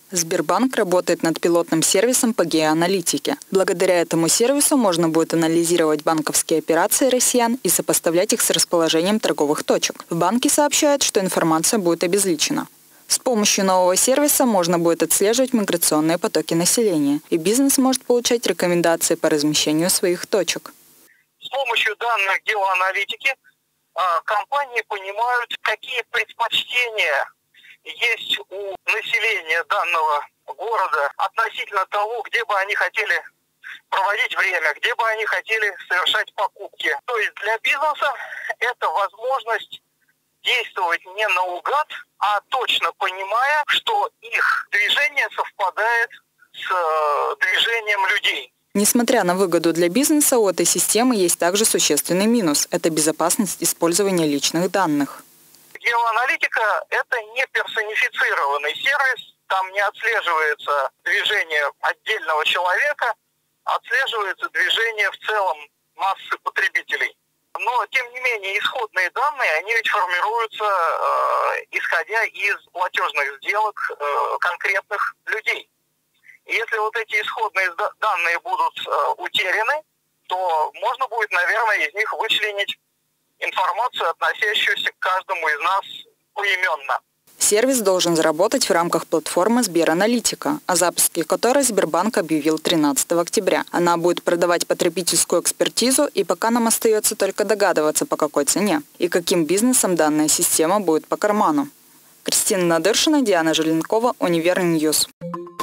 Сбербанк работает над пилотным сервисом по геоаналитике. Благодаря этому сервису можно будет анализировать банковские операции россиян и сопоставлять их с расположением торговых точек. В банке сообщают, что информация будет обезличена. С помощью нового сервиса можно будет отслеживать миграционные потоки населения, и бизнес может получать рекомендации по размещению своих точек. С помощью данных геоаналитики компании понимают, какие предпочтения есть у населения данного города относительно того, где бы они хотели проводить время, где бы они хотели совершать покупки. То есть для бизнеса это возможность действовать не наугад, а точно понимая, что их движение совпадает с движением людей. Несмотря на выгоду для бизнеса, у этой системы есть также существенный минус – это безопасность использования личных данных. Геоаналитика – это не персонифицированный сервис, там не отслеживается движение отдельного человека, отслеживается движение в целом массы потребителей. Но, тем не менее, исходные данные, они ведь формируются, исходя из платежных сделок конкретных людей. И если вот эти исходные данные будут утеряны, то можно будет, наверное, из них вычленить информацию, относящуюся к каждому из нас поименно. Сервис должен заработать в рамках платформы Сбераналитика, о запуске которой Сбербанк объявил 13 октября. Она будет продавать потребительскую экспертизу, и пока нам остается только догадываться, по какой цене и каким бизнесам данная система будет по карману. Кристина Надыршина, Диана Желенкова, Универньюз.